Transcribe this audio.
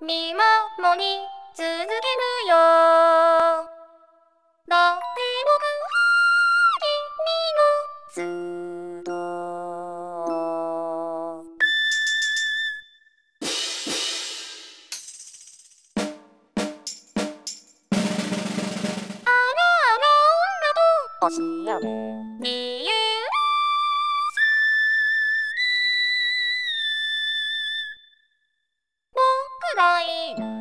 見守り続けるよ。だって僕は君のずっとあらあら女と教え合う理由僕がいる